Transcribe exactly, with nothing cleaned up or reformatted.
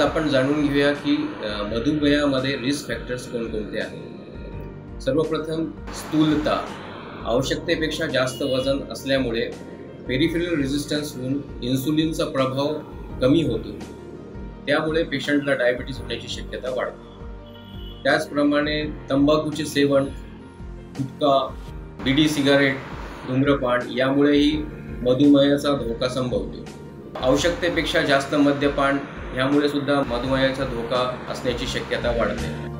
आपण जाणून घेऊया की मधुमेहामध्ये रिस्क फॅक्टर्स कोणकोणते आहेत। सर्वप्रथम स्थूलता, आवश्यकतेपेक्षा जास्त वजन असल्यामुळे पेरिफेरल रेझिस्टन्स होऊन इन्सुलिनचा प्रभाव कमी होतो, त्यामुळे पेशंटला डायबिटीज होण्याची शक्यता वाढते। त्याचप्रमाणे तंबाखूचे सेवन, गुटखा, बिडी सिगारेट, धूम्रपान यामुळेही मधुमेहाचा धोका संभवतो। आवश्यकतेपेक्षा जास्त मद्यपान यामुळे सुद्धा मधुमेहाचा धोका असण्याची शक्यता वाढते।